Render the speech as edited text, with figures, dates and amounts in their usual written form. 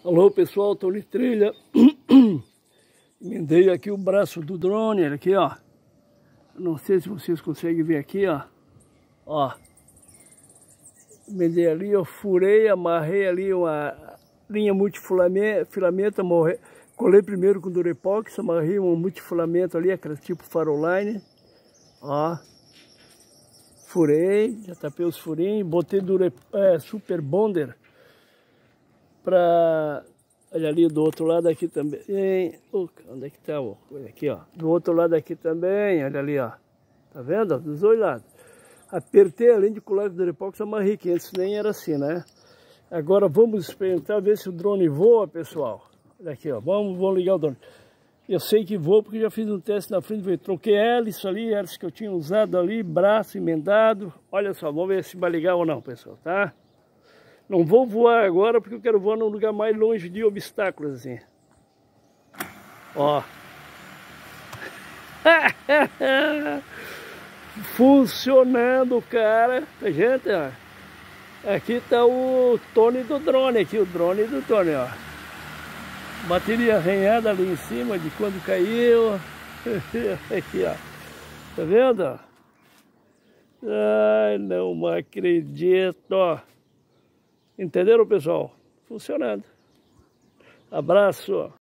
Alô pessoal, Tony Trilha. Emendei aqui o braço do drone, aqui ó. Não sei se vocês conseguem ver aqui ó. Ó. Emendei ali, eu furei, amarrei ali uma linha multifilamento, colei primeiro com Durepox, amarrei um multifilamento ali, aquele tipo Faroline. Ó. Furei, já tapei os furinhos, botei Super Bonder para... Olha ali do outro lado aqui também. Onde é que tá? Aqui, ó. Do outro lado aqui também, olha ali, ó. Tá vendo? Dos dois lados. Apertei além de colar com Durepox, amarrei, que antes nem era assim, né? Agora vamos experimentar, ver se o drone voa, pessoal. Olha aqui, ó. Vamos ligar o drone. Eu sei que voa porque já fiz um teste na frente, troquei hélice ali, hélice que eu tinha usado ali, braço emendado. Olha só, vamos ver se vai ligar ou não, pessoal, tá? Não vou voar agora porque eu quero voar num lugar mais longe de obstáculos, assim. Ó. Funcionando, cara. Gente, ó. Aqui tá o Tony do drone, aqui, o drone do Tony, ó. Bateria arranhada ali em cima de quando caiu. Aqui, ó. Tá vendo? Ai, não acredito, ó. Entenderam, pessoal? Funcionando. Abraço.